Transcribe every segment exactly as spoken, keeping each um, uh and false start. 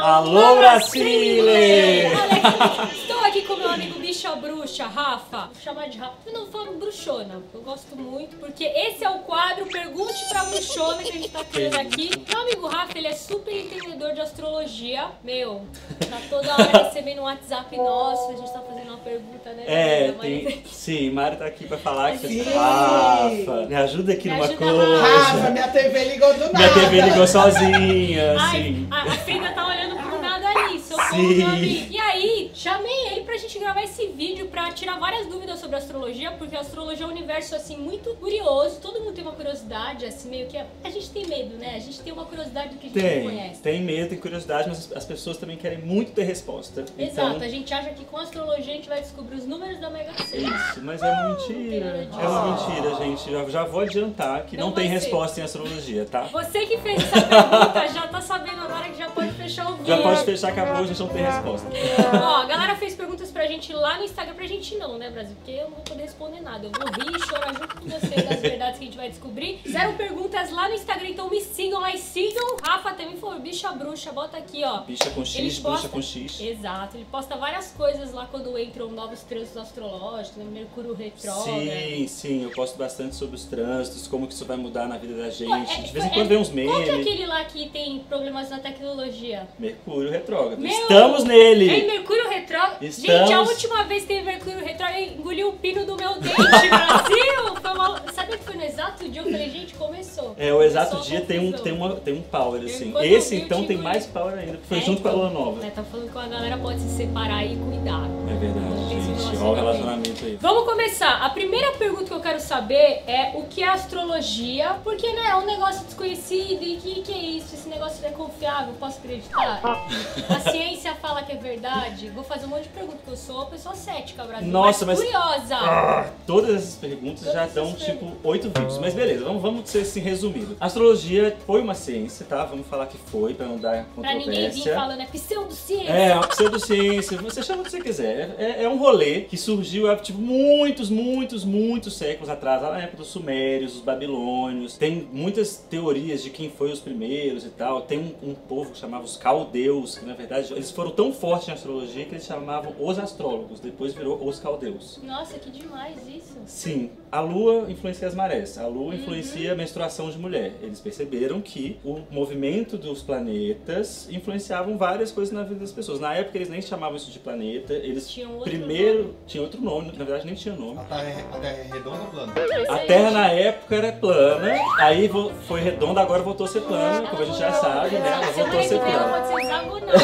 Alô, Brasile! Estou aqui com meu amigo bicha bruxa, Rafa. Vou chamar de Rafa. Eu não falo bruxona, eu gosto muito, porque esse é o quadro Pergunte pra Bruxona que a gente tá criando aqui. Meu amigo Rafa, ele é super entendedor de astrologia. Meu, tá toda hora recebendo um WhatsApp nosso, a gente tá fazendo uma pergunta, né? É, tem, sim, Mari tá aqui pra falar que Sim. Rafa, me ajuda aqui Me numa ajuda, coisa. Rafa, minha T V ligou do nada. Minha T V ligou sozinha, Ai, assim. a, a Frida tá olhando pro nada ali, socorro, Sim. meu amigo. E aí, chamei ele pra gente gravar esse vídeo pra tirar várias dúvidas sobre astrologia, porque a astrologia é um universo, assim, muito curioso. Todo mundo tem uma curiosidade, assim, meio que... A gente tem medo, né? A gente tem uma curiosidade do que a gente Tem, não conhece. tem medo, tem curiosidade, mas as pessoas também querem muito ter resposta. Exato, Então, a gente acha que com a astrologia a gente vai descobrir os números da Mega Sena. isso, mas é uma mentira. tem nada É uma disso. mentira, gente. Já, já vou adiantar que não, Não tem vai ser. resposta em astrologia, tá? Você que fez essa pergunta já tá sabendo agora que já pode fechar o vídeo. Já pode fechar, acabou, a gente não tem resposta. Ó, a galera fez perguntas pra gente lá no Instagram, pra gente não, né, Brasil? Porque eu não vou poder responder nada. Eu vou rir e chorar junto com você das verdades que a gente vai descobrir. Fizeram perguntas lá no Instagram, então me sigam lá e sigam. Rafa também foi bicha bruxa, bota aqui, ó. Bicha com Ele X, posta- bruxa com X. Exato, ele posta várias coisas lá quando entram novos trânsitos astrológicos, né? Mercúrio retrógrado. Sim, sim, eu posto bastante sobre os trânsitos, como que isso vai mudar na vida da gente. Pô, é- De vez em é- quando vem uns Qual que é memes. aquele lá que tem problemas na tecnologia? Mercúrio retrógrado. Meu, Estamos nele! Ei, Mercúrio retrógrado? Gente, a Estamos- última vez que teve Mercúrio retrógrado, eu engoli o pino do meu dente, Brasil! Foi uma... Sabe que foi no exato dia? Eu falei, gente, começou. É, o exato Começou a dia tem um, confusão. tem, uma, tem um power, assim. quando eu Esse, vi, eu então, te tem engoli. mais power ainda, porque foi É, junto com a então, lua nova. É, tá falando que a galera pode se separar e cuidar. É verdade, Não tem esse gente. Olha o relacionamento aí. Vamos começar. A primeira pergunta que eu quero saber é o que é astrologia, porque, né, é um negócio desconhecido e o que, que é isso? Esse negócio é confiável, posso acreditar? A ciência fala que é verdade? Vou fazer um monte de perguntas, porque eu sou uma pessoa cética, Brasil, Nossa, mas mas- curiosa. Ah, todas essas perguntas Todas já essas dão, perguntas. tipo, oito vídeos. Mas beleza, vamos, vamos ser assim, resumido. Astrologia foi uma ciência, tá? Vamos falar que foi, pra não dar Pra ninguém vir controvérsia. falando, é pseudociência. É, uma pseudociência, você chama o que você quiser. É, é um rolê que surgiu há tipo, muitos, muitos, muitos séculos atrás, lá na época dos sumérios, dos babilônios. Tem muitas teorias de quem foi os primeiros e tal. Tem um, um povo que chamava os caldeus, que na verdade eles foram tão fortes na astrologia que eles chamavam os astrólogos, depois virou os caldeus. Nossa, que demais isso. Sim, a lua influencia as marés, a lua Uhum. influencia a menstruação de mulher. Eles perceberam que o movimento dos planetas influenciavam várias coisas na vida das pessoas. Na época eles nem chamavam isso de planeta, eles Tinha um outro primeiro nome. tinha outro nome, na verdade nem tinha nome. A Terra é, a terra é redonda ou plana? A Terra na época era plana, aí vo- foi redonda, agora voltou a ser plana, como a gente já sabe, né? Ela voltou a ser Semana que vem ela plana. pode ser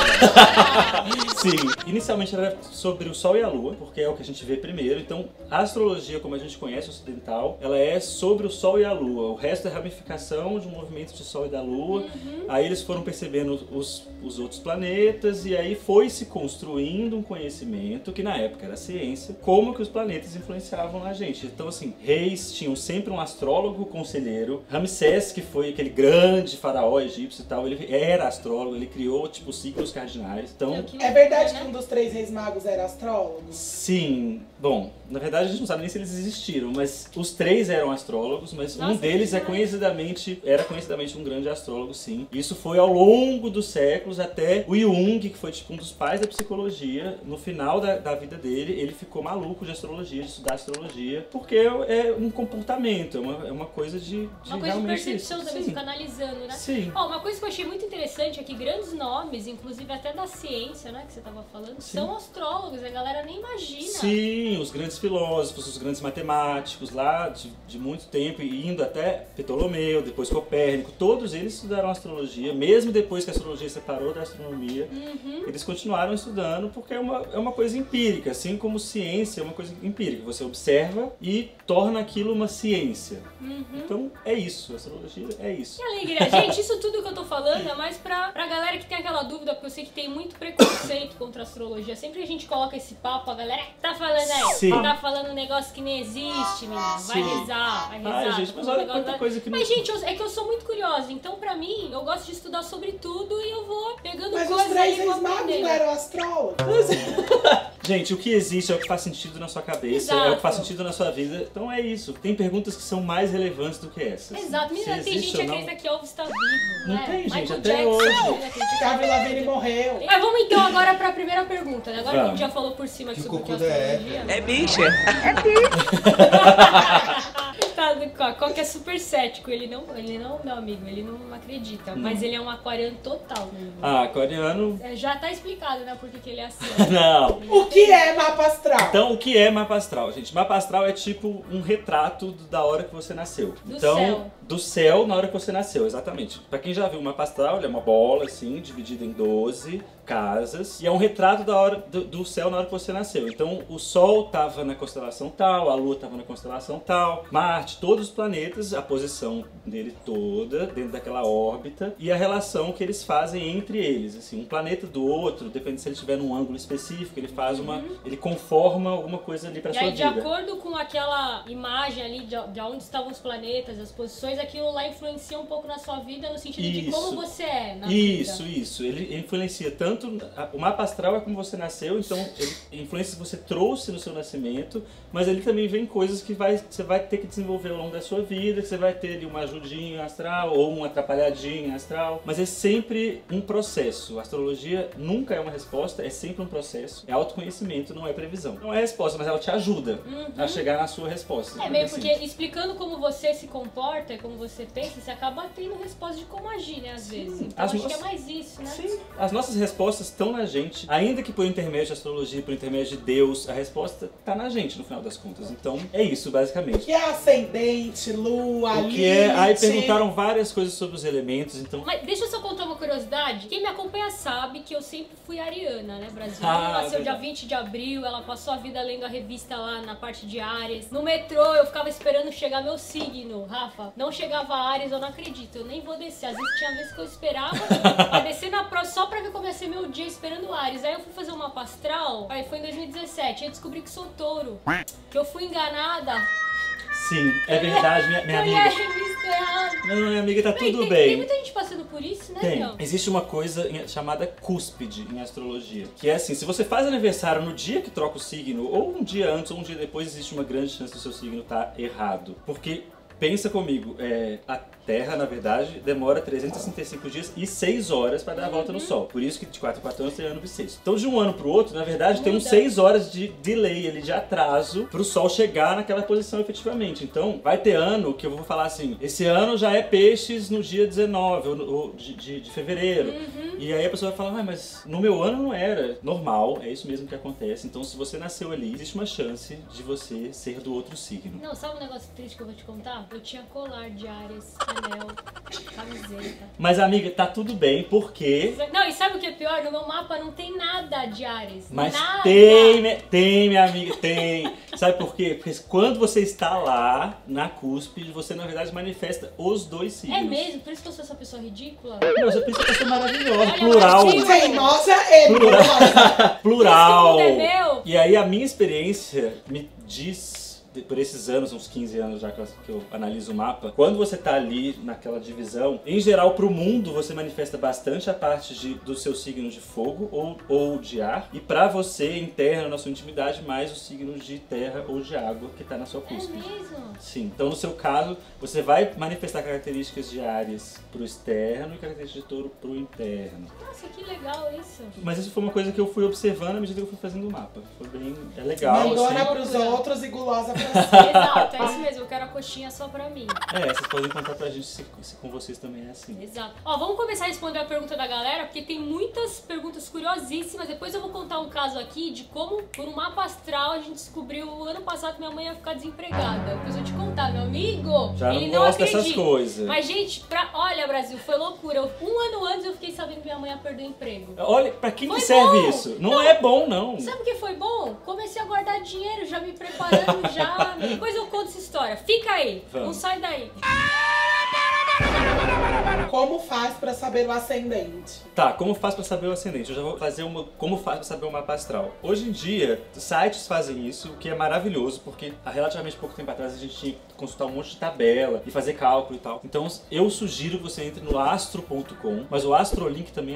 hexagonal. Sim, inicialmente era sobre o Sol e a Lua, porque é o que a gente vê primeiro. Então, a astrologia, como a gente conhece ocidental, ela é sobre o Sol e a Lua. O resto é ramificação de um movimento de Sol e da Lua. Aí eles foram percebendo os, os outros planetas e aí foi se construindo um conhecimento, que na época era ciência, como que os planetas influenciavam na gente. Então, assim, reis tinham sempre um astrólogo conselheiro. Ramsés, que foi aquele grande faraó egípcio e tal, ele era astrólogo, ele criou, tipo, ciclos cardinais. Então, É verdade que um dos três reis magos era astrólogo? sim, bom, na verdade a gente não sabe nem se eles existiram, mas os três eram astrólogos, mas Nossa, um deles que é demais. conhecidamente, era conhecidamente um grande astrólogo, sim. Isso foi ao longo dos séculos até o Jung, que foi tipo um dos pais da psicologia, no final da, da vida dele, ele ficou maluco de astrologia, de estudar astrologia, porque é um comportamento, é uma, é uma coisa de, de Uma coisa de realmente percepção isso. também, Sim. fica analisando, né? Sim. Ó, uma coisa que eu achei muito interessante é que grandes nomes, inclusive até da ciência, né, que você tava falando, Sim. são astrólogos, a galera nem imagina. Sim, os grandes filósofos, os grandes matemáticos lá de, de muito tempo, e indo até Ptolomeu, depois Copérnico, todos eles estudaram astrologia, mesmo depois que a astrologia separou da astronomia, Uhum. eles continuaram estudando porque é uma, é uma coisa empírica, assim como ciência é uma coisa empírica, você observa e torna aquilo uma ciência. Uhum. Então é isso, a astrologia é isso. Que alegria. Gente, isso tudo que eu tô falando é mais pra, pra galera que tem aquela dúvida, porque eu sei que tem muito preconceito contra a astrologia. Sempre a gente coloca esse papo, a galera tá falando aí, Sim. tá falando um negócio que nem existe, menino. Vai Sim. rezar, vai rezar. Ai, gente, mas olha negócio quanta da- coisa que não... Mas, gente, eu- é que eu sou muito curiosa, então pra mim, eu gosto de estudar sobre tudo e eu vou pegando Mas os coisas três ali reis pra magos aprender. não eram astrólogos? Gente, o que existe é o que faz sentido na sua cabeça, Exato. é o que faz sentido na sua vida. Então é isso. Tem perguntas que são mais relevantes do que essas. Exato, menina, Se tem existe gente ou que não. acredita que Elvis tá vivo. Não né? tem, gente, Michael até Jackson, hoje. né, acredita que Avril tá Lavigne vivo. morreu. Mas vamos então agora pra primeira pergunta, né? Agora que a gente Vamos. já falou por cima Que sobre o que é cocô é astrologia. É bicha. Tá, qual- qual que é super cético? Ele não, ele não, meu amigo, ele não acredita. Mas ele é um aquariano total, meu amigo. Ah, aquariano. É, já tá explicado, né, por que que ele é assim. Não. O que é mapa astral? Então, o que é mapa astral, gente? Mapa astral é tipo um retrato do- da hora que você nasceu. Do então, céu. do céu na hora que você nasceu, exatamente. Pra quem já viu o mapa astral, ele é uma bola assim, dividida em doze casas, e é um retrato da hora do, do céu na hora que você nasceu. Então, o Sol tava na constelação tal, a Lua tava na constelação tal, Marte, todos os planetas, a posição dele toda dentro daquela órbita e a relação que eles fazem entre eles, assim, um planeta do outro, depende se ele estiver num ângulo específico, ele faz uma, ele conforma alguma coisa ali pra E sua aí, de vida. acordo com aquela imagem ali de, de onde estavam os planetas, as posições, aquilo lá influencia um pouco na sua vida, no sentido de Isso. como você é na Isso, vida. isso. Ele influencia tanto. O mapa astral é como você nasceu, então ele influencia que você trouxe no seu nascimento, mas ele também vem coisas que vai, você vai ter que desenvolver ao longo da sua vida, que você vai ter ali uma ajudinha astral ou uma atrapalhadinha astral, mas é sempre um processo. A astrologia nunca é uma resposta, é sempre um processo. É autoconhecimento, não é previsão. Não é resposta, mas ela te ajuda a chegar na sua resposta. É meio Assim. porque explicando como você se comporta, como você pensa, você acaba tendo resposta de como agir, né, às vezes. Então As acho que nossas- é mais isso, né? Sim, as nossas respostas estão na gente, ainda que por intermédio de astrologia, por intermédio de Deus, a resposta está na gente no final das contas. Então é isso, O basicamente. que é ascendente, lua, O que é. Aí Lilith? perguntaram várias coisas sobre os elementos, então. Mas deixa eu só contar uma curiosidade. Quem me acompanha sabe que eu sempre fui ariana, né, Brasil? Ah, Ela nasceu verdade. dia vinte de abril, ela passou a vida lendo a revista lá na parte de Áries. No metrô eu ficava esperando chegar meu signo, Rafa. Não chegava Áries, eu não acredito. Eu nem vou descer. Às vezes tinha vezes que eu esperava pra descer na prova só pra ver como ia ser meu dia esperando Áries. Aí eu fui fazer uma mapa astral, aí foi em dois mil e dezessete. Aí eu descobri que sou touro. Que eu fui enganada. Sim, é verdade, minha, minha Eu li a amiga. revista errada. Não, minha amiga, tá Tem- tudo tem, Tem bem. muita gente passando por isso, né, Tem. meu? Existe uma coisa em- chamada cúspide em astrologia. Que é assim, se você faz aniversário no dia que troca o signo, ou um dia antes ou um dia depois, existe uma grande chance do seu signo estar errado. Porque, pensa comigo, é, a Terra, na verdade, demora trezentos e sessenta e cinco dias e seis horas para dar a volta no Sol. Por isso que de quatro em quatro anos tem ano bissexto. Então, de um ano pro outro, na verdade, tem uns Muda. seis horas de delay, ali, de atraso, pro Sol chegar naquela posição efetivamente. Então, vai ter ano que eu vou falar assim, esse ano já é peixes no dia dezenove, ou, no- ou de, de, de fevereiro. E aí a pessoa vai falar, ah, mas no meu ano não era normal, é isso mesmo que acontece. Então, se você nasceu ali, existe uma chance de você ser do outro signo. Não, sabe um negócio triste que eu vou te contar? Eu tinha colar de Áries, anel, camiseta. Mas, amiga, tá tudo bem, porque... Não, e sabe o que é pior? No meu mapa não tem nada de Áries. Mas nada. tem, né? Tem, minha amiga, tem. Sabe por quê? Porque quando você está lá, na cúspide, você, na verdade, manifesta os dois signos. É mesmo? Por isso que eu sou essa pessoa ridícula? Não, você pensa que eu sou maravilhosa. Olha, Plural. Martinho. Teimosa e nossa. Plural. Esse mundo é meu. E aí a minha experiência me diz, de- por esses anos, uns quinze anos já que eu, que eu analiso o mapa, quando você tá ali naquela divisão, em geral pro mundo você manifesta bastante a parte de, do seu signo de fogo ou, ou de ar, e pra você, interno, na sua intimidade, mais os signos de terra ou de água que tá na sua É cúspide. mesmo? Sim, então no seu caso, você vai manifestar características de Áries pro externo e características de Touro pro interno. Nossa, que legal isso. Mas isso foi uma coisa que eu fui observando à medida que eu fui fazendo o mapa. Foi bem... é legal, Mandona assim. pros outros e gulosa pra si. Exato, é isso mesmo. Eu quero a coxinha só pra mim. É, vocês podem contar pra gente se, se com vocês também é assim. Exato. Ó, vamos começar a responder a pergunta da galera, porque tem muitas perguntas curiosíssimas. Depois eu vou contar um caso aqui de como, por um mapa astral, a gente descobriu ano passado que minha mãe ia ficar desempregada. Depois eu vou te contar, meu amigo. Já Ele não não gosto dessas acredita. coisas. Mas, gente, pra... olha, Brasil, foi loucura. Eu- Um ano antes eu fiquei sabendo que minha mãe ia perder o emprego. Olha, pra quem Foi que serve bom. isso? Não, Não. é bom, não. Sabe o que foi bom? Comecei a guardar dinheiro, já me preparando, já. Depois eu conto essa história. Fica aí, Vamos. não sai daí. Como faz pra saber o ascendente? Tá, como faz pra saber o ascendente? Eu já vou fazer uma. Como faz pra saber o mapa astral? Hoje em dia, sites fazem isso, o que é maravilhoso, porque há relativamente pouco tempo atrás a gente tinha que consultar um monte de tabela e fazer cálculo e tal. Então eu sugiro que você entre no astro ponto com, mas o Astrolink também é bom.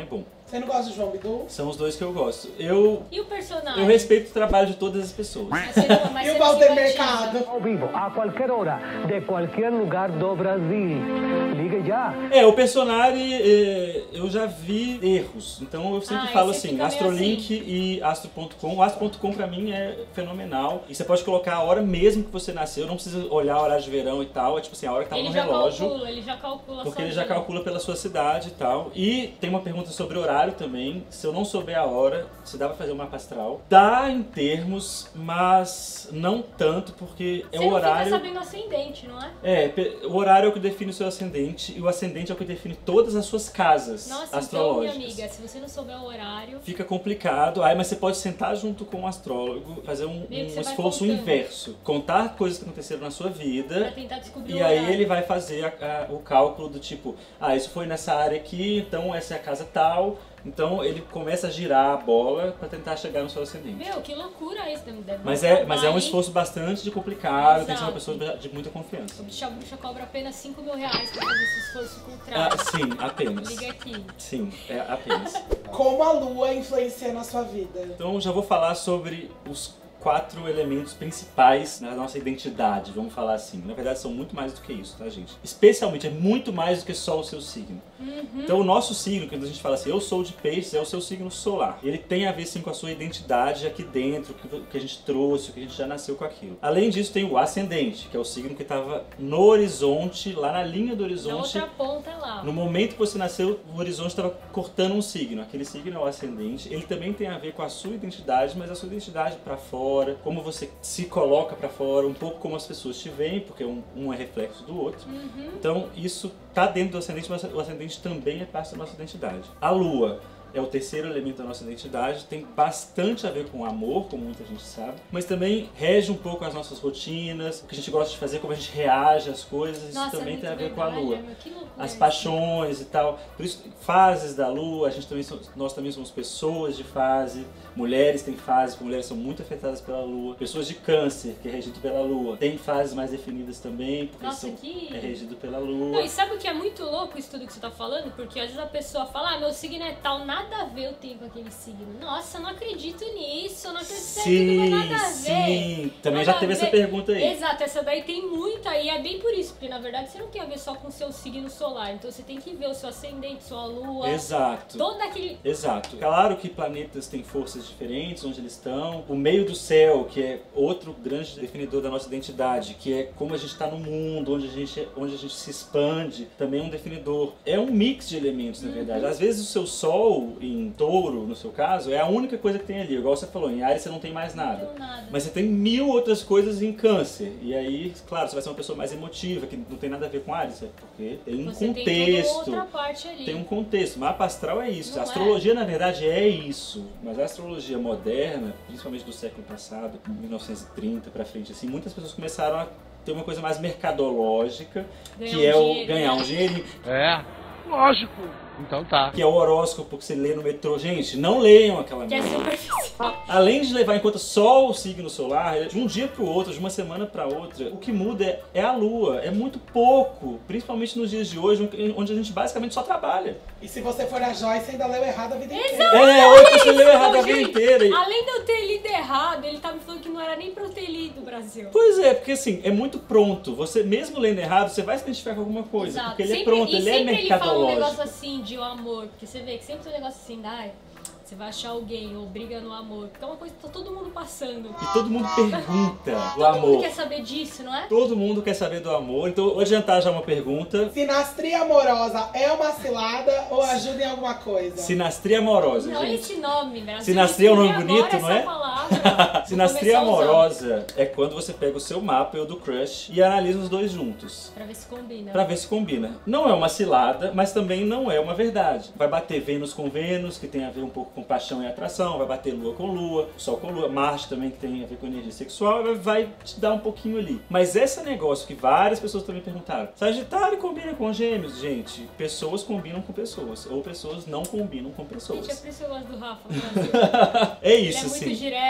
Você não gosta de João Bidu? São os dois que eu gosto. Eu, E o personagem? eu respeito o trabalho de todas as pessoas. Mas você não- mas E você o não Walter simpatiza. Mercado? Ao vivo, a qualquer hora, de qualquer lugar do Brasil. Ligue já. É, o personagem é, eu já vi erros. Então eu sempre Ah, falo esse assim, fica meio Astrolink e Astro ponto com. O Astro ponto com pra mim é fenomenal. E você pode colocar a hora mesmo que você nasceu. Não precisa olhar a hora de verão e tal. É tipo assim, a hora que tava Ele no já relógio. calcula, ele já calcula Porque ele já sozinho. calcula pela sua cidade e tal. E tem uma pergunta sobre horário também. Se eu não souber a hora, se dá pra fazer o mapa astral. Dá em termos, mas não tanto, porque é Você o não horário. fica sabendo ascendente, não é? É, pe- o horário é o que define o seu ascendente. E o ascendente é o que define todas as suas casas Nossa, então, minha astrológicas. amiga, se você não souber o horário... Fica complicado. Aí, mas você pode sentar junto com um astrólogo, fazer um, Meio que um você vai esforço contando. inverso. Contar coisas que aconteceram na sua Pra vida. tentar descobrir E o aí horário. ele vai fazer a- a- o cálculo do tipo, ah, isso foi nessa área aqui, então essa é a casa tal. Então ele começa a girar a bola pra tentar chegar no seu ascendente. Meu, que loucura isso. Deve, deve Mas dar é, mas é um trabalho, esforço bastante de complicado, tem que ser uma Exato. pessoa de muita confiança. hein? Bicha Bruxa cobra apenas cinco mil reais pra fazer esse esforço contrário. Ah, sim, apenas. Liga aqui. Sim, é apenas. Como a lua influencia na sua vida? Então já vou falar sobre os quatro elementos principais na nossa identidade, vamos falar assim. Na verdade são muito mais do que isso, tá, gente? Especialmente, é muito mais do que só o seu signo. Uhum. Então o nosso signo, quando a gente fala assim, eu sou de peixes, é o seu signo solar. Ele tem a ver sim com a sua identidade aqui dentro, o que, o que a gente trouxe, o que a gente já nasceu com aquilo. Além disso tem o ascendente, que é o signo que estava no horizonte, lá na linha do Na horizonte. outra ponta lá. No momento que você nasceu, o horizonte estava cortando um signo. Aquele signo é o ascendente. Ele também tem a ver com a sua identidade, mas a sua identidade para fora, como você se coloca para fora, um pouco como as pessoas te veem, porque um, um é reflexo do outro. Uhum. Então isso tá dentro do ascendente, mas o ascendente também é parte da nossa identidade. A lua é o terceiro elemento da nossa identidade, tem bastante a ver com o amor, como muita gente sabe, mas também rege um pouco as nossas rotinas, o que a gente gosta de fazer, como a gente reage às coisas, Nossa, isso também é tem a muito ver com a verdade, lua. meu, que loucura As isso. paixões e tal. Por isso, fases da lua, a gente também so- nós também somos pessoas de fase, mulheres têm fases, porque mulheres são muito afetadas pela lua. Pessoas de câncer, que é regido pela lua, tem fases mais definidas também, porque Nossa, são, que- é regido pela Não, lua. e sabe o que é muito louco isso tudo que você tá falando? Porque às vezes a pessoa fala, ah, meu signo é tal, nada a ver eu tenho com aquele signo. Nossa, eu não acredito nisso, eu não acredito nisso, Sim, não tem nada a ver. sim. Também Nada já teve a essa ver. pergunta aí. Exato, essa daí tem muita e é bem por isso, porque na verdade você não tem a ver só com o seu signo solar, então você tem que ver o seu ascendente, sua lua, Exato. todo aquele... Exato. Claro que planetas têm forças diferentes, onde eles estão. O meio do céu, que é outro grande definidor da nossa identidade, que é como a gente está no mundo, onde a gente, onde a gente se expande, também é um definidor. É um mix de elementos, na verdade. Às vezes o seu sol, em touro, no seu caso, é a única coisa que tem ali. Igual você falou, em Áries você não tem mais nada. Não tem nada. Mas você tem mil outras coisas em câncer. E aí, claro, você vai ser uma pessoa mais emotiva, que não tem nada a ver com Áries, é porque tem um Você tem contexto. toda outra parte ali. Tem um contexto. Mapa astral é isso. Não a astrologia, na verdade, é isso. Mas a astrologia moderna, principalmente do século passado, mil novecentos e trinta pra frente, assim, muitas pessoas começaram a ter uma coisa mais mercadológica, Ganhar que um é o dinheiro, ganhar né? um dinheirinho, É, lógico. Então tá. que é o horóscopo que você lê no metrô. Gente, não leiam aquela Que é merda. superficial. Além de levar em conta só o signo solar, de um dia pro outro, de uma semana pra outra, o que muda é, é a lua. É muito pouco, principalmente nos dias de hoje, onde a gente basicamente só trabalha. E se você for a Joyce, ainda leu errado a vida inteira. É, hoje você leu errado Não, a vida gente, inteira. e- Além de eu ter lido errado, ele tá me falando que não era nem pra eu ter lido, Brasil. Pois é, porque assim, é muito pronto. Você, mesmo lendo errado, você vai se identificar com alguma coisa. Exato. Porque ele é Sempre- pronto, e ele é sempre ele fala um mercadológico. negócio assim de o amor, porque você vê que sempre tem um negócio assim, ai, você vai achar alguém ou briga no amor, porque é uma coisa que tá todo mundo passando. E todo mundo pergunta do Todo amor. mundo quer saber disso, não é? Todo mundo quer saber do amor. Então, vou adiantar já uma pergunta. Sinastria amorosa é uma cilada ou ajuda em alguma coisa? Sinastria amorosa, Não, olha gente. esse nome, Brasil. Sinastria é um nome Escrevi bonito, agora não é? essa palavra. Vou Sinastria começar a usar amorosa é quando você pega o seu mapa e o do crush e analisa os dois juntos. Pra ver se combina. Pra ver se combina. Não é uma cilada, mas também não é uma verdade. Vai bater Vênus com Vênus, que tem a ver um pouco com paixão e atração. Vai bater Lua com Lua, Sol com Lua, Marte também, que tem a ver com energia sexual. Vai- Vai te dar um pouquinho ali. Mas esse negócio que várias pessoas também perguntaram. Sagitário combina com Gêmeos? Gente, pessoas combinam com pessoas. Ou pessoas não combinam com Gente, é pessoas. por isso que eu gosto do Rafa, Brasil. É Ele isso, é muito sim. direto,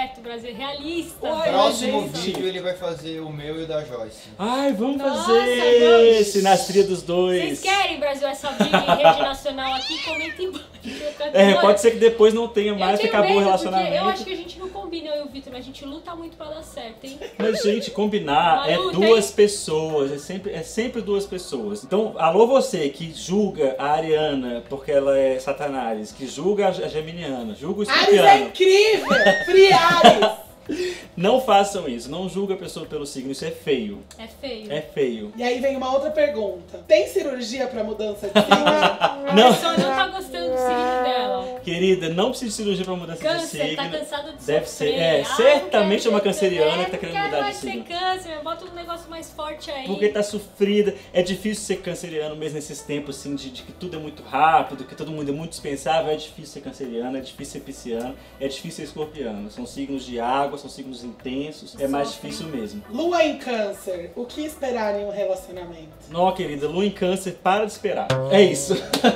certo, Brasil, realista. Uai, Próximo gente. vídeo ele vai fazer o meu e o da Joyce. Ai, vamos Nossa, fazer vamos. sinastria dos dois. Vocês querem, Brasil, essa briga em rede nacional aqui? Comentem embaixo. É, pode ser que depois não tenha Eu mais, que tenho acabou o medo, relacionamento. porque eu acho que a gente não combina, eu e o Vitor, mas a gente luta muito pra dar certo, hein? Mas, gente, combinar Uma é luta, duas hein? pessoas, é sempre, é sempre duas pessoas. Então, alô você que julga a Ariana porque ela é Satanás, que julga a Geminiana, julga o Ares é Escorpiano. incrível! Free Ares! Não façam isso, não julga a pessoa pelo signo, isso é feio. É feio. É feio. E aí vem uma outra pergunta. Tem cirurgia pra mudança de signo? A Não. pessoa não tá gostando do signo dela. Querida, não precisa de cirurgia pra mudança de Câncer, signo. tá cansado de Deve sofrer. ser, é, Ah, certamente não é uma quero ser canceriana câncer, que tá querendo não mudar de quero signo. mais ser câncer, bota um negócio mais forte aí. Porque tá sofrida. É difícil ser canceriano mesmo nesses tempos assim de, de que tudo é muito rápido, que todo mundo é muito dispensável. É difícil ser canceriano, é difícil ser pisciano, é difícil ser escorpiano. São signos de água, são signos intensos. É mais Sofrem. difícil mesmo. Lua em Câncer, o que esperar em um relacionamento? Não, querida, lua em câncer, para de esperar. É isso.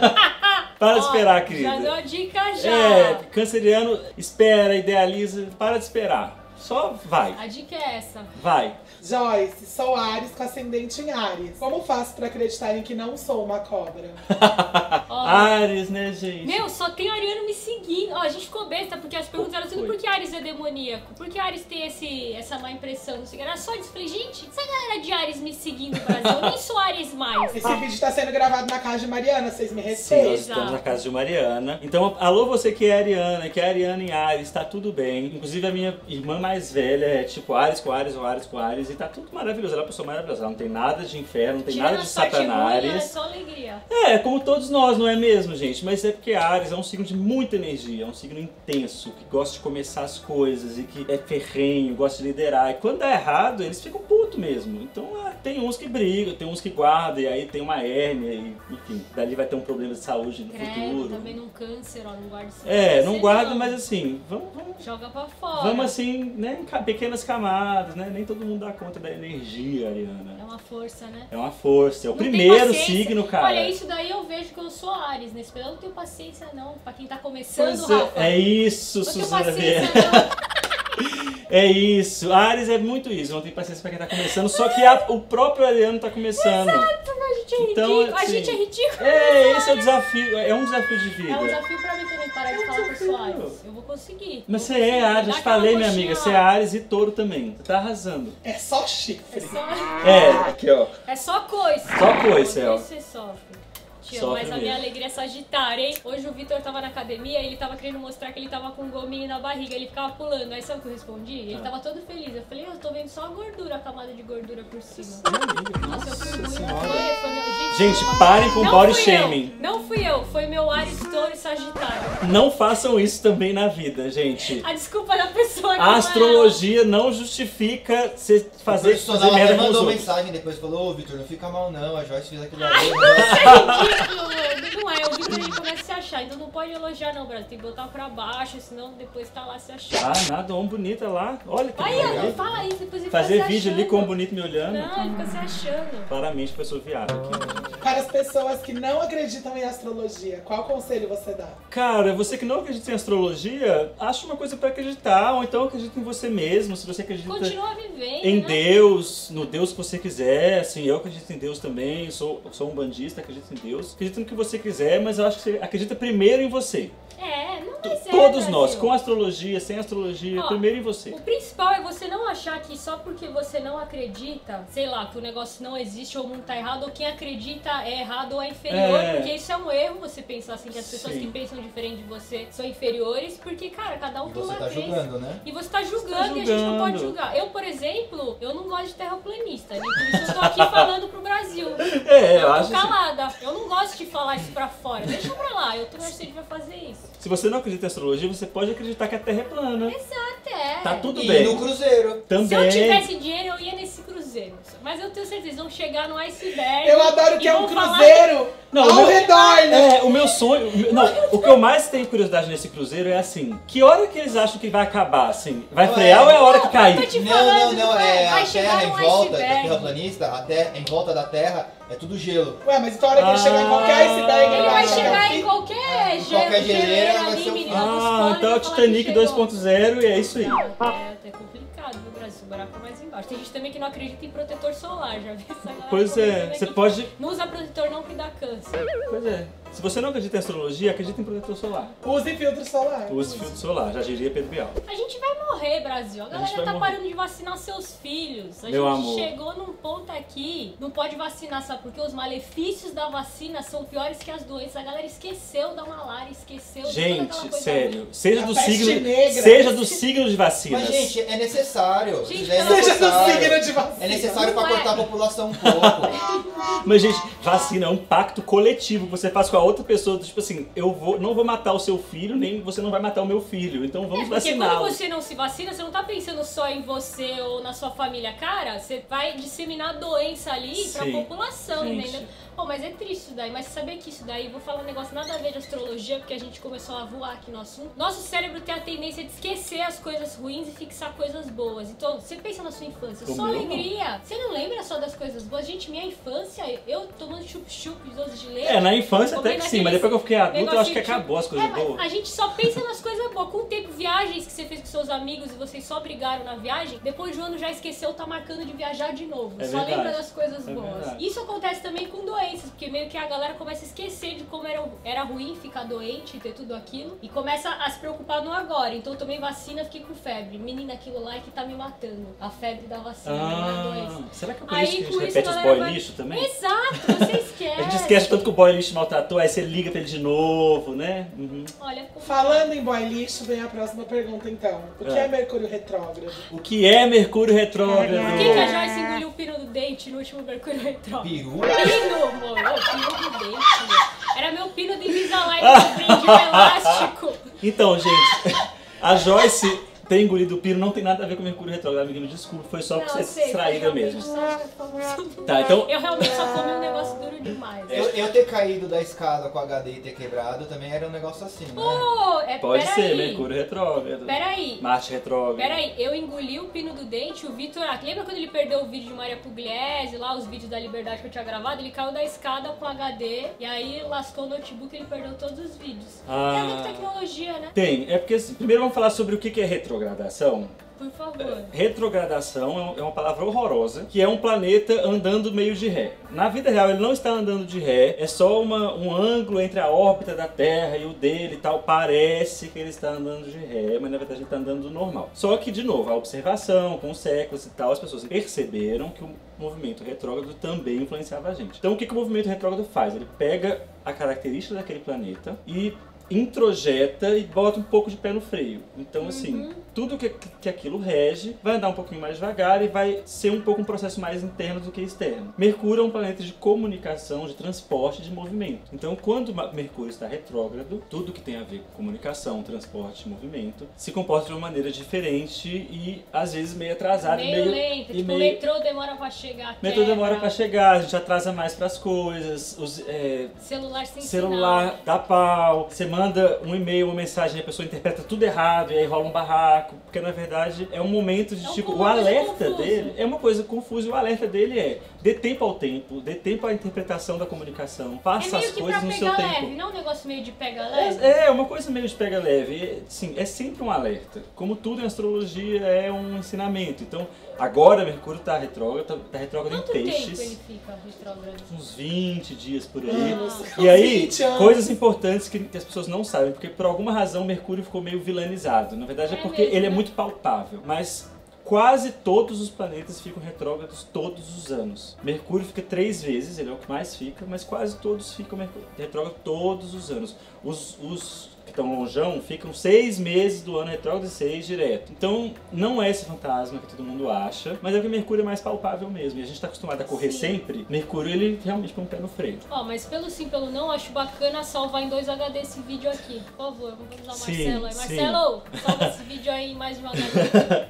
Para de Ó, esperar, Já querida. deu a dica já. É, canceriano espera, idealiza, para de esperar. Só vai, A dica é essa. vai. Joyce, sou Ares com ascendente em Ares. Como faço pra acreditar em que não sou uma cobra? Ó, Ares, né, gente? Meu, só tem Ariano me seguindo. Ó, a gente ficou besta porque as perguntas eram tudo Foi. por que Ares é demoníaco? Por que Ares tem esse, essa má impressão? Não sei, era só isso. Falei, gente, essa galera de Ares me seguindo no Brasil, eu nem sou Ares mais. Esse vídeo tá sendo gravado na casa de Mariana, vocês me Sim, respeitam? nós estamos na casa de Mariana. Então, alô você que é Ariana, que é Ariana em Ares, tá tudo bem. Inclusive a minha irmã mais velha é tipo Ares com Ares ou Ares com Ares e tá tudo maravilhoso. Ela é uma pessoa maravilhosa, ela não tem nada de inferno, não tem Tirando nada a de sorte ruim, é Satanás. só alegria. É, como todos nós, não é mesmo, gente? Mas é porque Ares é um signo de muita energia, é um signo intenso, que gosta de começar as coisas e que é ferrenho, gosta de liderar. E quando dá errado, eles ficam putos mesmo. Então, é, tem uns que brigam, tem uns que guardam, e aí tem uma hérnia, e enfim, dali vai ter um problema de saúde no Credo, futuro. também num câncer, ó, não guarda isso. É, não Você guarda, mas assim, vamos, vamos, Joga pra fora. vamos assim, né, em ca- pequenas camadas, né? Nem todo mundo dá conta da energia, É Ariana. uma força, né? É uma força, é o Não tem primeiro paciência. signo, cara. Olha, isso daí eu vejo que eu sou Ares, nesse período eu não tenho paciência não. Pra quem tá começando, Pois é, Rafa. é isso, não tenho Suzana paciência Vieira. não. É isso. Ares é muito isso, não tem paciência pra quem tá começando, só que a- o próprio Ariano tá começando. Exato, a gente é Então, ridículo. assim, a gente é ridículo. É, esse é o desafio, é um desafio de vida. É um desafio pra mim também parar de falar por desafio. Ares. Eu vou conseguir. Mas Vou você é conseguir. Ares, Dá já te aquela falei, minha coxinha amiga, lá. você é Ares e touro também. Você tá arrasando. É só chifre. É só, É, aqui ó. é só coisa. Só coisa, Só ó. você sofre. Tio, Sofre mas a minha mesmo. alegria é Sagitário, hein? Hoje o Vitor tava na academia e ele tava querendo mostrar que ele tava com um gominho na barriga. Ele ficava pulando. Aí sabe o que eu respondi? Ele Ah. tava todo feliz. Eu falei, eu tô vendo só a gordura, a camada de gordura por cima. Nossa, eu fui muito. Foi, foi meu... Gente, foi- parem com Não body fui shaming. Eu, não fui eu, foi meu Ares, Touro e Sagitário. Não façam isso também na vida, gente. A desculpa da pessoa que A não é astrologia não justifica você O fazer, personal fazer até merda com os mandou outros. mensagem depois, falou, ô Vitor, não fica mal não, a Joyce fez aquilo ali. ela. É ridículo, mano. Não é, o Vitor ele começa a se achar. Então não pode elogiar não, Brasil. Tem que botar pra baixo, senão depois tá lá se achando. Ah, nada, homem bonita lá. Olha que Aí, legal. ó, fala isso, depois ele Fazer fica se vídeo ali achando. com o bonito me olhando. Não, ele fica se achando. Claramente pessoa viada aqui. Para as pessoas que não acreditam em astrologia, qual conselho você dá? Cara, você que não acredita em astrologia, acha uma coisa pra acreditar, ou então acredita em você mesmo, se você acredita Continua vivendo, em né? Deus, no Deus que você quiser, assim, eu acredito em Deus também, sou, sou um bandista, acredito em Deus, acredito no que você quiser, mas eu acho que você acredita primeiro em você. É, não vai ser, Todos Brasil. nós, com astrologia, sem astrologia, Ó, primeiro em você. O principal é você não achar que só porque você não acredita, sei lá, que o negócio não existe ou o mundo tá errado, ou quem acredita é errado ou é inferior, É. porque isso é um erro você pensar assim, que as pessoas Sim. que pensam diferente de você são inferiores, porque, cara, cada um E tem você uma tá crença. julgando, né? E você tá julgando, Você tá e a gente não pode julgando. julgar. Eu, por exemplo, eu não gosto de terraplanista, né? Por isso eu tô aqui falando pro Brasil. É, eu eu acho tô que calada. Eu não gosto de falar isso pra fora. Deixa pra lá, eu tô achando que vai fazer isso. se você não acredita em astrologia, você pode acreditar que a Terra é plana. Até. Tá tudo E bem. no cruzeiro. Também. Se eu tivesse dinheiro, eu ia nesse cruzeiro. Mas eu tenho certeza, vão chegar no iceberg. Eu adoro que e é um vão falar- cruzeiro Não, o ao meu- redor, né? É, o meu sonho. o meu- Não, o que eu mais tenho curiosidade nesse cruzeiro é assim: que hora que eles acham que vai acabar? Assim, vai Não, frear é- ou é a hora que Eu cair? tô te Não, falando, não, não, é vai a chegar terra em um volta, da iceberg. terraplanista, a terra, em volta da terra é tudo gelo. Ué, mas então a hora que ele chegar em qualquer Ah. iceberg, Ele vai vai achar que é o chegar fim? em qualquer Em gelo, qualquer geleira vai ali, ser o menino, fim. dos Ah, Ah, então é o Titanic dois ponto zero e é isso aí. É até complicado, viu, Brasil? O buraco é mais embaixo. Tem gente também que não acredita em protetor solar, já vi essa galera. Pois é, você pode... Não usa protetor não que dá câncer. Pois é. Se você não acredita em astrologia, acredita em protetor solar. Use filtro solar. Use filtro solar, já diria Pedro Bial. A gente vai morrer, Brasil. A A galera gente vai tá morrer. parando de vacinar seus filhos. A Meu gente amor. chegou num ponto aqui, não pode vacinar, sabe? Porque os malefícios da vacina são piores que as doenças. A galera esqueceu da malária, esqueceu de toda aquela Gente, coisa. sério, seja A do peste signo, negra. seja do signo de vacinas. Mas, gente, é necessário. Gente, Já é pelo amor de Seja do necessário. signo de vacina. É necessário Não pra é. cortar a população um pouco. Mas, gente, vacina é um pacto coletivo que você faz com a outra pessoa. Tipo assim, eu vou, não vou matar o seu filho, nem você não vai matar o meu filho. Então vamos É, porque quando vaciná-lo. você não se vacina, você não tá pensando só em você ou na sua família. Cara, você vai disseminar doença ali pra Sim. população, Gente. entendeu? Pô, mas é triste isso daí. Mas saber que isso daí, vou falar um negócio nada a ver de astrologia, porque a gente começou a voar aqui no assunto. Nosso cérebro tem a tendência de esquecer as coisas ruins e fixar coisas boas. Então, você pensa na sua infância, O só meu, alegria. Você não lembra só das coisas boas? Gente, minha infância, eu tomando chup-chup de doce de leite. É, na infância até comendo que sim, mas aqueles depois que eu fiquei adulto, eu acho que negocinho de- acabou as coisas É, mas boas. a gente só pensa nas coisas boas. Com o tempo, viagens que você fez com seus amigos e vocês só brigaram na viagem, depois de um ano já esqueceu, tá marcando de viajar de novo. É só verdade. lembra das coisas É boas. verdade. Isso acontece também com doenças, porque meio que a galera começa a esquecer de como era, era ruim ficar doente e ter tudo aquilo, e começa a se preocupar no agora. Então eu tomei vacina, fiquei com febre. Menina, aquilo lá é que tá me matando. A febre da vacina, não é a Ah, doença. será que é por Aí, isso que a com gente isso, repete a os galera boy vai- lixo também? Exato, você esquece. A gente esquece tanto que o boy lixo maltratou, aí você liga pra ele de novo, né? Uhum. Olha, como... Falando em boy lixo, vem a próxima pergunta então. O que É. é Mercúrio retrógrado? O que é Mercúrio retrógrado? Por que, que a Joyce engoliu o pino do dente no último Mercúrio Retrógrado? Peru. Pino, amor. Ô, pino do dente, meu. Era meu pino do Invisalign que eu prendi um elástico. Então, gente, a Joyce ter engolido o pino não tem nada a ver com Mercúrio retrógrado, amiga, me desculpa, foi só pra Não, você eu sei, distraída eu mesmo. realmente só- Tá, então... Eu realmente só comi um negócio duro demais. Eu, eu ter caído da escada com o H D e ter quebrado também era um negócio assim, né? Pô, é, Pode peraí. ser Mercúrio retrógrado. Peraí. Marte retrógrado. Peraí, eu engoli o pino do dente, o Vitor... Ah, lembra quando ele perdeu o vídeo de Maria Pugliese, lá, os vídeos da Liberdade que eu tinha gravado? Ele caiu da escada com H D e aí lascou o notebook e ele perdeu todos os vídeos. Ah. Tem a ver com tecnologia, né? Tem, é porque assim, primeiro vamos falar sobre o que que é retrogradação. Por favor. Retrogradação é uma palavra horrorosa, que é um planeta andando meio de ré. Na vida real ele não está andando de ré, é só uma, um ângulo entre a órbita da Terra e o dele e tal. Parece que ele está andando de ré, mas na verdade ele está andando normal. Só que, de novo, a observação com os séculos e tal, as pessoas perceberam que o movimento retrógrado também influenciava a gente. Então o que, que o movimento retrógrado faz? Ele pega a característica daquele planeta e introjeta e bota um pouco de pé no freio. Então, assim, tudo que, que aquilo rege vai andar um pouquinho mais devagar e vai ser um pouco um processo mais interno do que externo. Mercúrio é um planeta de comunicação, de transporte, de movimento. Então, quando Mercúrio está retrógrado, tudo que tem a ver com comunicação, transporte e movimento se comporta de uma maneira diferente e, às vezes, meio atrasado. Meio, lento, e tipo, o meio... metrô demora pra chegar. O metrô demora quebra, pra chegar, a gente atrasa mais pras coisas, os, é, Celular sem celular dá pau, você manda um e-mail, uma mensagem, a pessoa interpreta tudo errado e aí rola um barraco, porque na verdade é um momento de É um- tipo, uma o coisa alerta confusa. dele é uma coisa confusa e o alerta dele é dê tempo ao tempo, dê tempo à interpretação da comunicação, É faça meio as que coisas pra no seu pegar leve, tempo. não é um negócio meio de pega leve? É, é uma coisa meio de pega leve, e, sim, é sempre um alerta. Como tudo em astrologia é um ensinamento. Então, agora Mercúrio tá retrógrado, tá, tá retrógrado Quanto em tempo peixes. ele fica retrógrado? Uns vinte dias por aí. Anos. E aí, vinte anos. coisas importantes que, que as pessoas não sabem, porque por alguma razão Mercúrio ficou meio vilanizado. Na verdade é, É porque mesmo, ele é né? muito palpável. Mas quase todos os planetas ficam retrógrados todos os anos. Mercúrio fica três vezes, ele é o que mais fica, mas quase todos ficam mercú- retrógrados todos os anos. Os, os que estão longeão ficam seis meses do ano retrógrado e seis direto. Então não é esse fantasma que todo mundo acha, mas é que Mercúrio é mais palpável mesmo. E a gente está acostumado a correr Sim. sempre. Mercúrio ele realmente põe um pé no freio. Ó, mas pelo sim, pelo não, acho bacana salvar em dois H D esse vídeo aqui. Por favor, vamos usar o Sim, Marcelo aí. sim. Marcelo, salva esse vídeo aí mais devagar.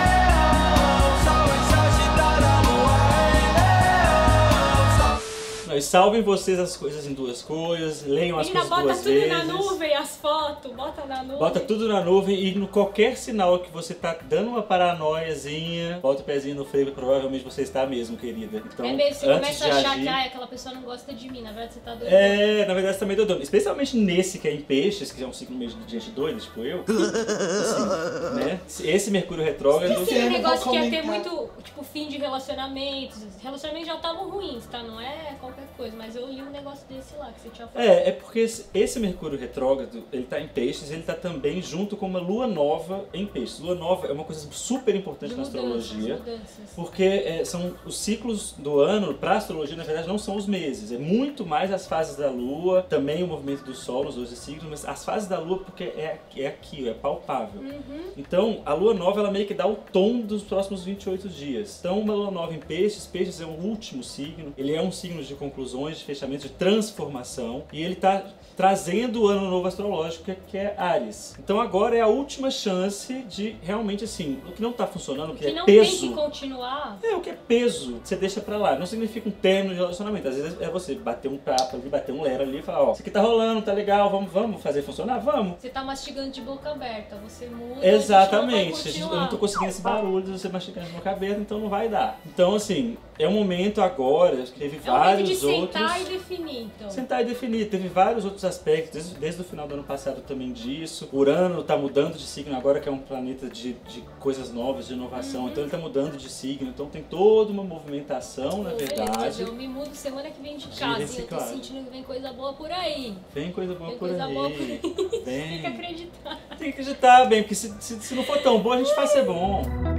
E Mas salvem vocês as coisas em duas coisas, leiam as Menina, coisas bota duas tudo vezes. na nuvem, as fotos, bota na nuvem. Bota tudo na nuvem e no qualquer sinal que você tá dando uma paranoiazinha, bota o pezinho no freio, provavelmente você está mesmo, querida. Então, É mesmo, você antes começa de a achar agir, que ah, aquela pessoa não gosta de mim, na verdade você tá doido. É, na verdade você tá meio doidão. Especialmente nesse que é em peixes, que é um signo meio de gente doida, tipo eu. Assim, né? Esse Mercúrio retrógrado. Aquele Eu não vou negócio que ia ter comentar. muito, tipo, fim de relacionamentos. Relacionamentos já estavam ruins, tá? Não é qualquer coisa, mas eu li um negócio desse lá que você tinha falado. É, é porque esse, esse Mercúrio retrógrado, ele tá em peixes, ele tá também junto com uma lua nova em peixes. Lua nova é uma coisa super importante De na mudanças, astrologia. mudanças. Porque é, são os ciclos do ano, para astrologia, na verdade, não são os meses. É muito mais as fases da Lua, também o movimento do Sol nos doze signos, mas as fases da Lua, porque é, é aqui, é palpável. Uhum. Então, a Lua Nova, ela meio que dá o tom dos próximos vinte e oito dias. Então, uma Lua Nova em Peixes, Peixes é o último signo, ele é um signo de conclusões, de fechamento, de transformação, e ele está trazendo o ano novo astrológico, que é, que é Áries. Então, agora é a última chance de, realmente, assim, o que não está funcionando, o que, Que é não peso... tem que continuar. É, o que é peso, você deixa pra lá. Não significa um término de relacionamento. Às vezes é você bater um papo ali, bater um lero ali e falar, ó, isso aqui tá rolando, tá legal, vamos, vamos fazer funcionar? Vamos. Você tá mastigando de boca aberta, você muda. Exatamente. A gente Eu não vai não tô continuar. conseguindo esse barulho de você mastigando de boca aberta, então não vai dar. Então, assim, é um momento agora, que teve É o momento de vários outros... sentar e definir, então. Sentar e definir. Teve vários outros aspectos, desde, desde o final do ano passado também disso. Urano tá mudando de signo agora, que é um planeta de, de coisas novas, de inovação. Uhum. Então ele tá mudando de signo. Então tem toda uma movimentação, na Pô, beleza, verdade. eu me mudo semana que vem de De casa e eu tô reciclagem. sentindo que vem coisa boa por aí. Vem coisa boa Tem por coisa aí. boa por aí. Vem. Tem que acreditar. Tem que acreditar bem, porque se, se, se não for tão bom, a gente faz ser bom.